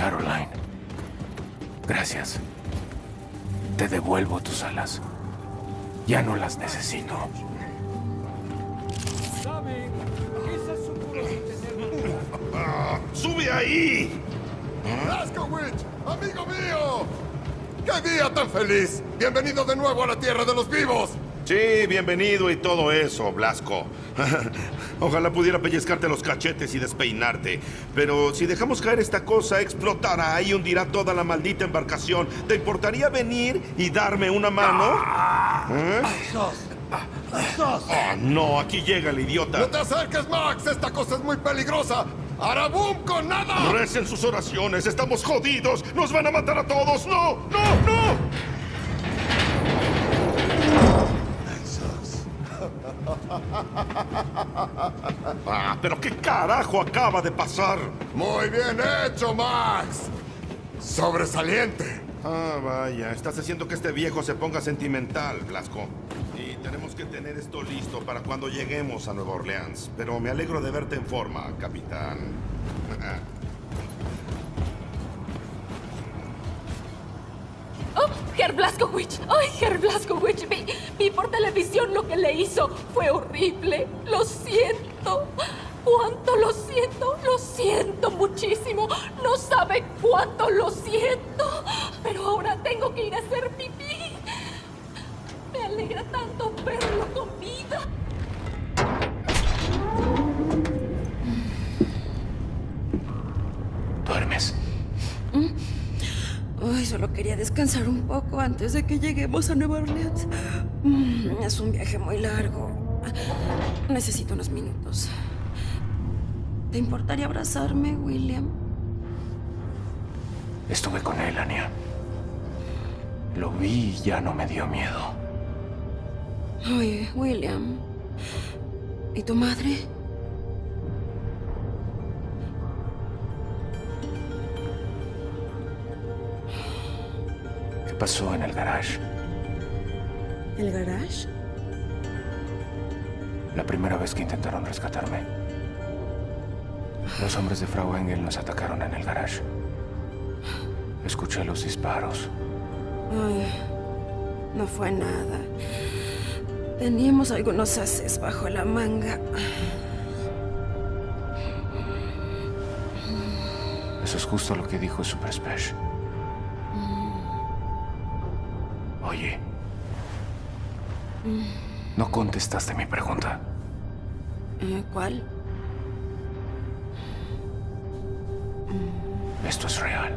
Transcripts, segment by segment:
Caroline. Gracias. Te devuelvo tus alas. Ya no las necesito. ¡Sube ahí! ¡Blazkowicz! ¡Amigo mío! ¡Qué día tan feliz! ¡Bienvenido de nuevo a la tierra de los vivos! Sí, bienvenido y todo eso, Blasco. Ojalá pudiera pellizcarte los cachetes y despeinarte. Pero si dejamos caer esta cosa, explotará y hundirá toda la maldita embarcación. ¿Te importaría venir y darme una mano? ¿Eh? Oh, no, aquí llega el idiota. ¡No te acerques, Max! ¡Esta cosa es muy peligrosa! ¡Hará boom con nada! Recen sus oraciones, estamos jodidos. ¡Nos van a matar a todos! ¡No! ¡No! ¡No! ¿Pero qué carajo acaba de pasar? ¡Muy bien hecho, Max! ¡Sobresaliente! Vaya, estás haciendo que este viejo se ponga sentimental, Blasco. Y tenemos que tener esto listo para cuando lleguemos a Nueva Orleans. Pero me alegro de verte en forma, capitán. ¡Oh, Herr Blazkowicz! ¡Ay, Herr Blazkowicz! Vi por televisión lo que le hizo. Fue horrible. Lo siento. ¿Cuánto lo siento? Lo siento muchísimo. No sabe cuánto lo siento. Pero ahora tengo que ir a hacer pipí. Me alegra tanto verlo con vida. ¿Duermes? Ay, solo quería descansar un poco antes de que lleguemos a Nueva Orleans. Es un viaje muy largo. Necesito unos minutos. ¿Te importaría abrazarme, William? Estuve con él, Anya. Lo vi y ya no me dio miedo. Oye, William. ¿Y tu madre? ¿Qué pasó en el garage? ¿El garage? La primera vez que intentaron rescatarme. Los hombres de Frau Engel nos atacaron en el garage. Escuché los disparos. Ay, no fue nada. Teníamos algunos ases bajo la manga. Eso es justo lo que dijo Super Spesh. Oye. No contestaste mi pregunta. ¿Cuál? ¿Esto es real?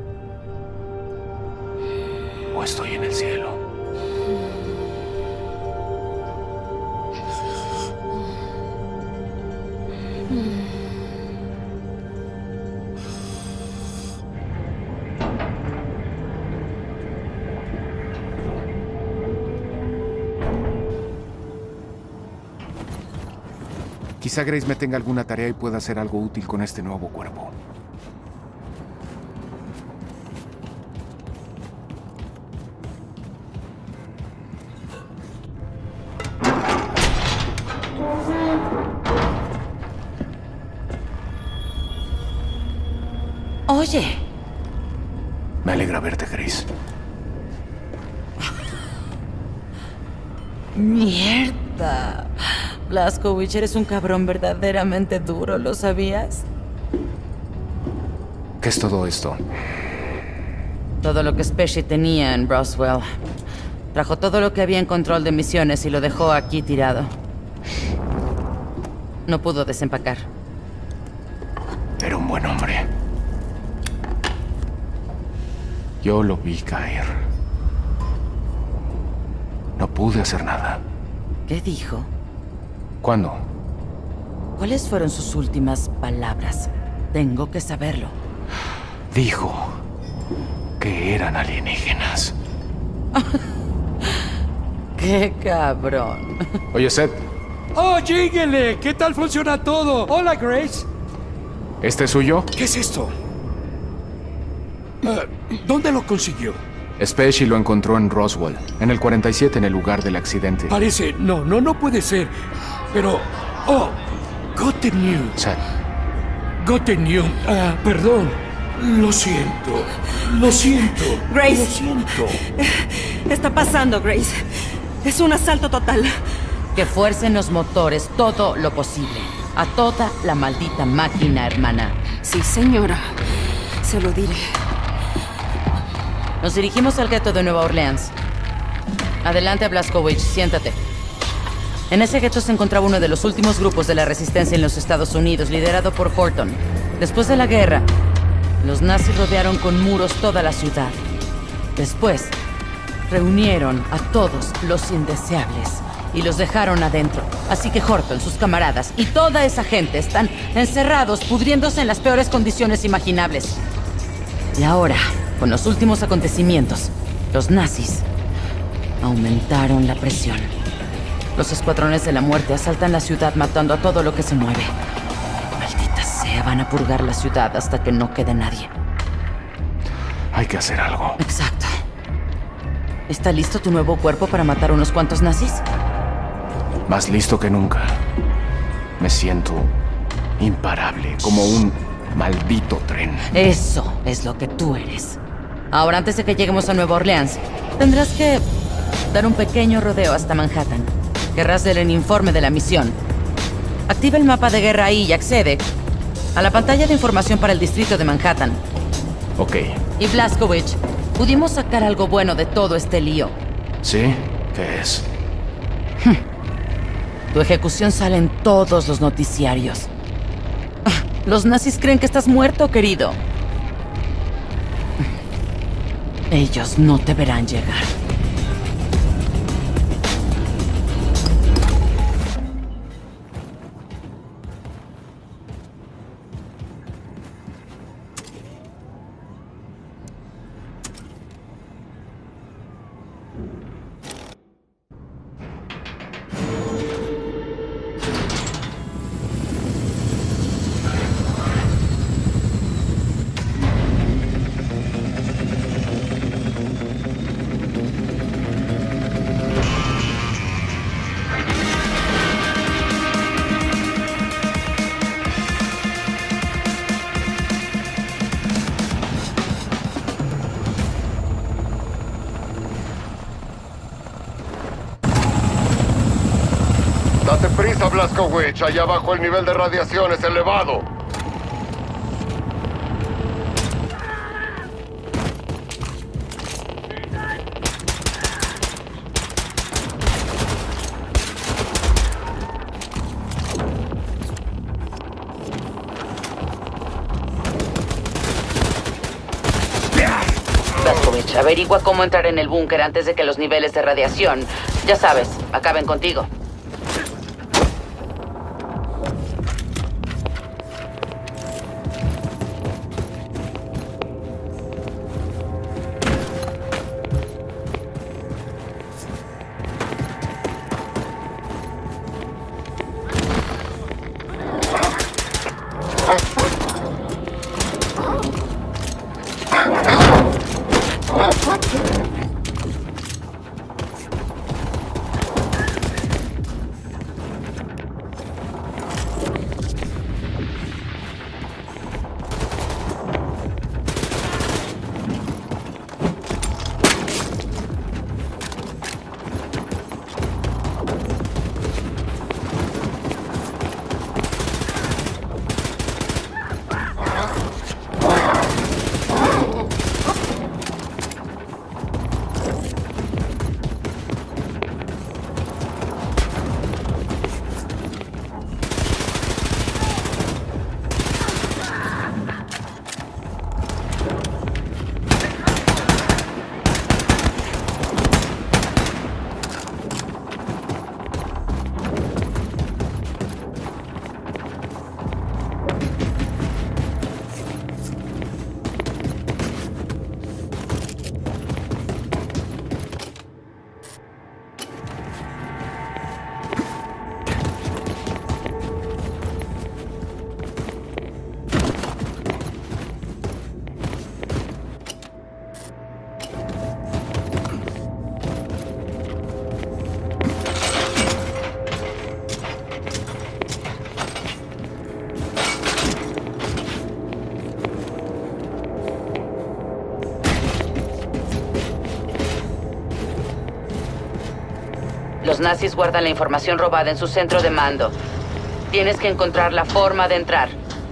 ¿O estoy en el cielo? Quizá Grace me tenga alguna tarea y pueda hacer algo útil con este nuevo cuerpo. Oye. Me alegra verte, Grace. Mierda. Blazkowicz, eres un cabrón verdaderamente duro, ¿lo sabías? ¿Qué es todo esto? Todo lo que Spacey tenía en Roswell. Trajo todo lo que había en control de misiones y lo dejó aquí tirado. No pudo desempacar. Era un buen hombre. Yo lo vi caer. No pude hacer nada. ¿Qué dijo? ¿Cuándo? ¿Cuáles fueron sus últimas palabras? Tengo que saberlo. Dijo que eran alienígenas. ¡Qué cabrón! Oye, Seth. ¡Oh, lléguele! ¿Qué tal funciona todo? Hola, Grace. ¿Este es suyo? ¿Qué es esto? ¿Dónde lo consiguió? Spacey lo encontró en Roswell, en el 47, en el lugar del accidente. Parece... No puede ser. Pero... ¡Oh! Gotten New. Seth. Gotten New. Perdón. Lo siento. Lo siento. Grace. Lo siento. Está pasando, Grace. Es un asalto total. Que fuercen los motores todo lo posible. A toda la maldita máquina, hermana. Sí, señora. Se lo diré. Nos dirigimos al gueto de Nueva Orleans. Adelante, Blazkowicz, siéntate. En ese gueto se encontraba uno de los últimos grupos de la resistencia en los Estados Unidos, liderado por Horton. Después de la guerra, los nazis rodearon con muros toda la ciudad. Después, reunieron a todos los indeseables y los dejaron adentro. Así que Horton, sus camaradas y toda esa gente están encerrados, pudriéndose en las peores condiciones imaginables. Y ahora, con los últimos acontecimientos, los nazis aumentaron la presión. Los escuadrones de la muerte asaltan la ciudad matando a todo lo que se mueve. Maldita sea, van a purgar la ciudad hasta que no quede nadie. Hay que hacer algo. Exacto. ¿Está listo tu nuevo cuerpo para matar unos cuantos nazis? Más listo que nunca. Me siento imparable, como un maldito tren. Eso es lo que tú eres. Ahora, antes de que lleguemos a Nueva Orleans, tendrás que dar un pequeño rodeo hasta Manhattan. Querrás leer el informe de la misión. Activa el mapa de guerra ahí y accede a la pantalla de información para el distrito de Manhattan. Ok. Y Blazkowicz, pudimos sacar algo bueno de todo este lío. ¿Sí? ¿Qué es? Tu ejecución sale en todos los noticiarios. Los nazis creen que estás muerto, querido. Ellos no te verán llegar. Date prisa, Blazkowicz. Allá abajo el nivel de radiación es elevado. Blazkowicz, averigua cómo entrar en el búnker antes de que los niveles de radiación, ya sabes, acaben contigo. Los nazis guardan la información robada en su centro de mando. Tienes que encontrar la forma de entrar.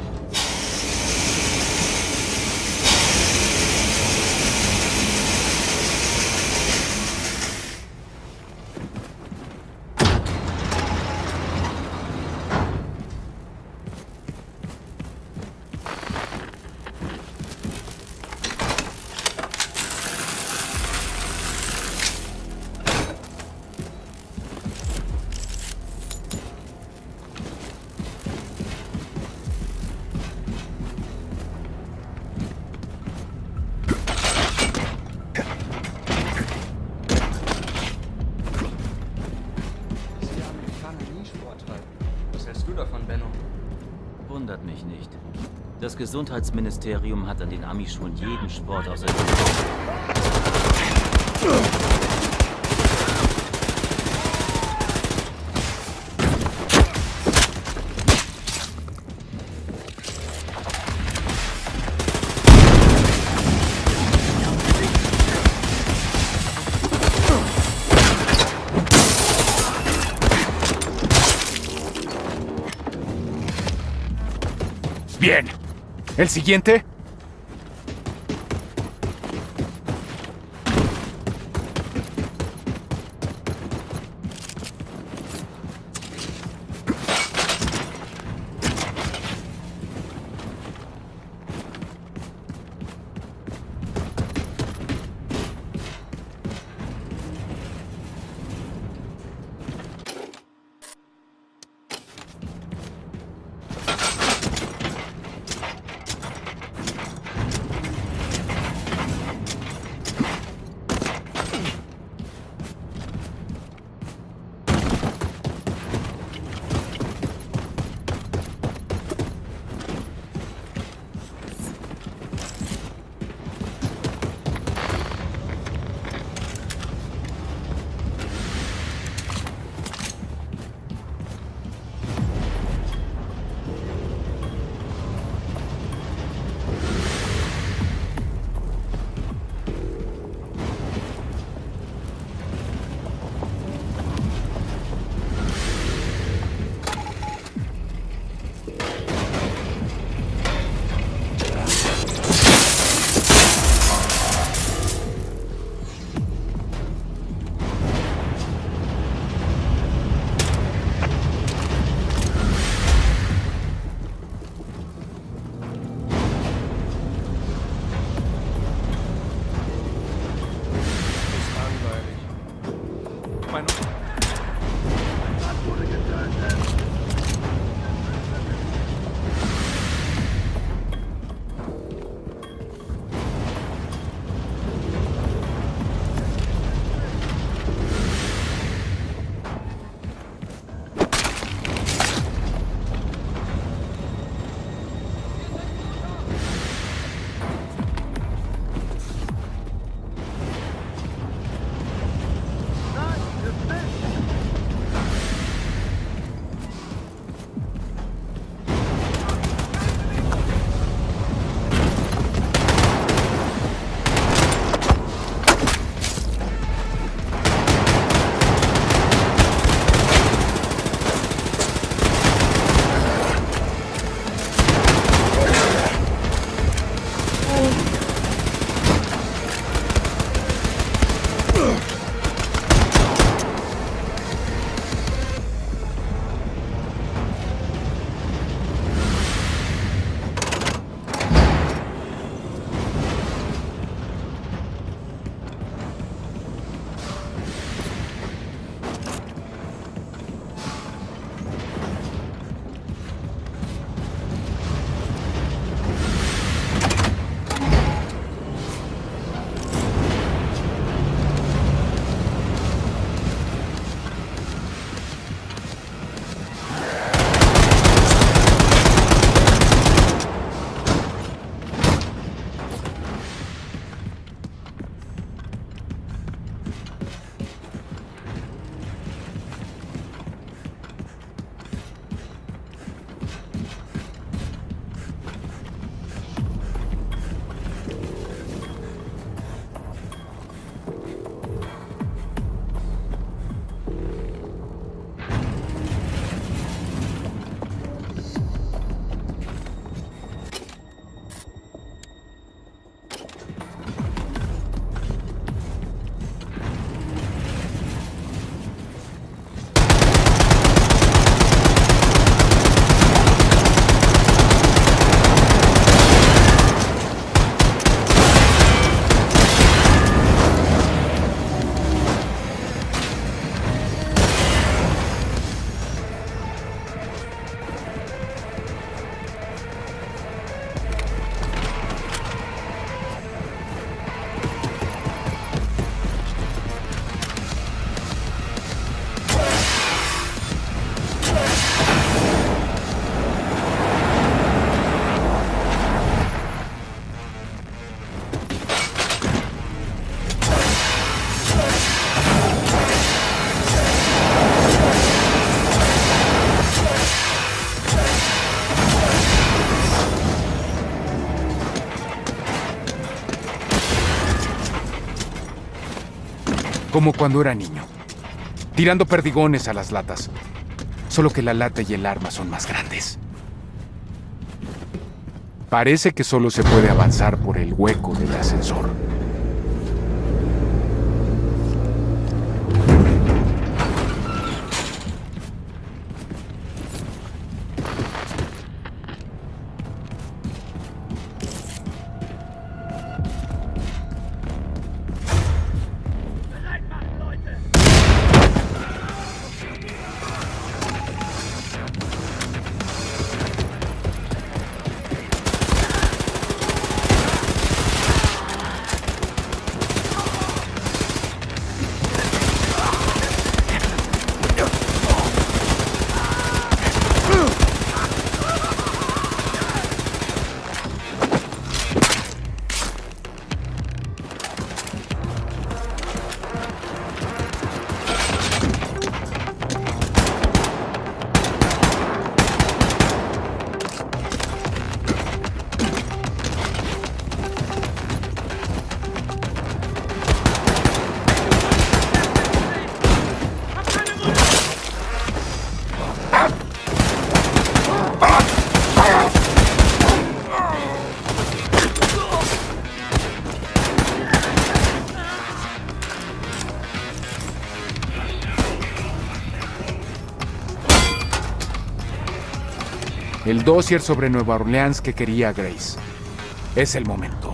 Wundert mich nicht. Das Gesundheitsministerium hat an den Ami-Schulen jeden Sport außer Bien. ¿El siguiente? Como cuando era niño. Tirando perdigones a las latas. Solo que la lata y el arma son más grandes. Parece que solo se puede avanzar por el hueco del ascensor. El dossier sobre Nueva Orleans que quería Grace. Es el momento.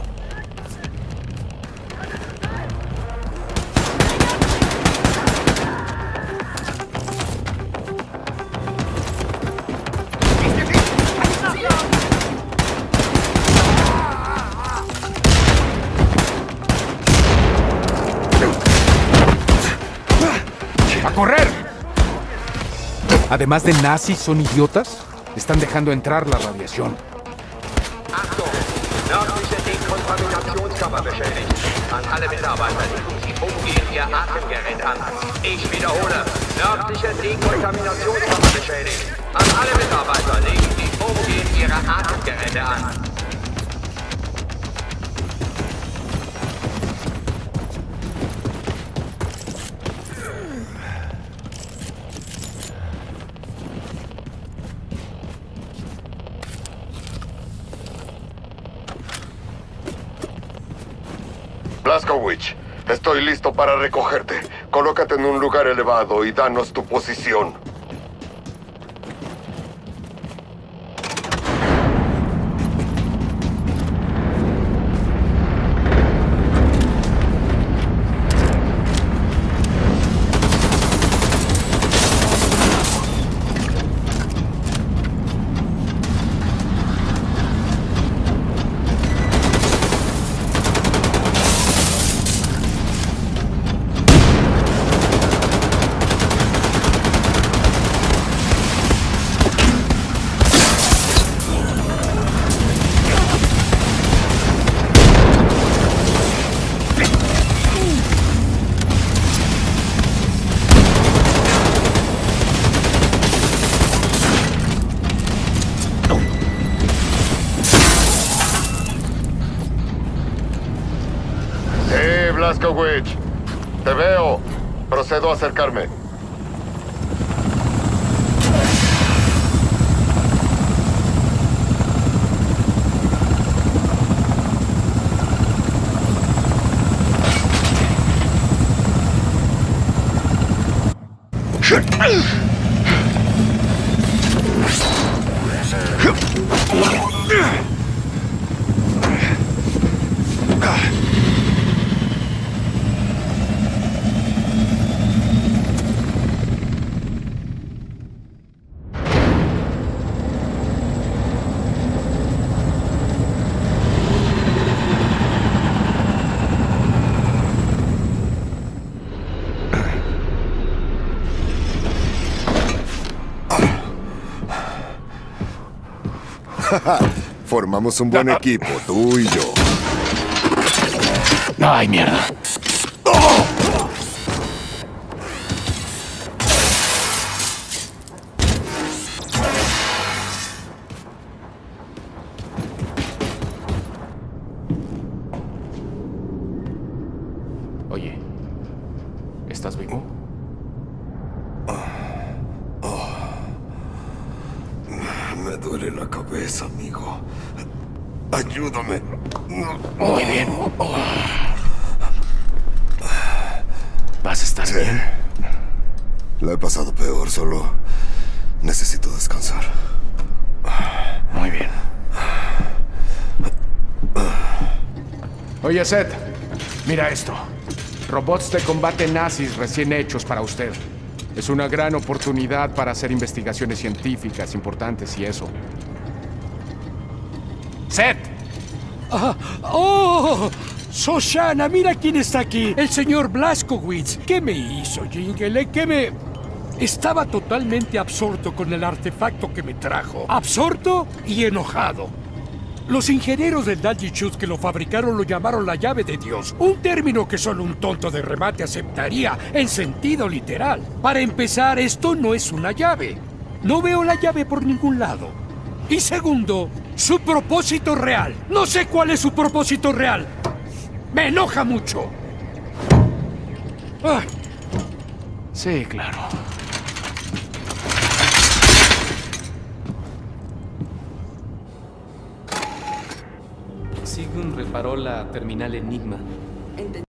¡A correr! Además de nazis, ¿son idiotas? Están dejando entrar la radiación. Achtung! Nördliche Dekontaminationskammer beschädigt. An alle Mitarbeiter legen Sie umgehend Ihr Atemgerät an. Ich wiederhole. Nördliche Dekontaminationskammer beschädigt. An alle Mitarbeiter legen Sie umgehend Ihre Atemgeräte an. Blazkowicz, estoy listo para recogerte. Colócate en un lugar elevado y danos tu posición. Blazkowicz, te veo. Procedo a acercarme. Formamos un buen equipo, tú y yo. ¡Ay, mierda! Oye, ¿Estás vivo? Me duele la cabeza, amigo. Ayúdame. Muy bien. ¿Vas a estar bien? La he pasado peor, solo necesito descansar. Muy bien. Oye, Seth, mira esto. Robots de combate nazis recién hechos para usted. Es una gran oportunidad para hacer investigaciones científicas importantes y eso. ¡Seth! ¡Oh! Shoshana, mira quién está aquí. El señor Blazkowicz. ¿Qué me hizo, Jingle? ¿Qué me...? Estaba totalmente absorto con el artefacto que me trajo. Absorto y enojado. Los ingenieros del Daljitschutz que lo fabricaron lo llamaron la llave de Dios. Un término que solo un tonto de remate aceptaría en sentido literal. Para empezar, esto no es una llave. No veo la llave por ningún lado. Y segundo, su propósito real. No sé cuál es su propósito real. Me enoja mucho. ¡Ay! Sí, claro. Sigun reparó la terminal Enigma.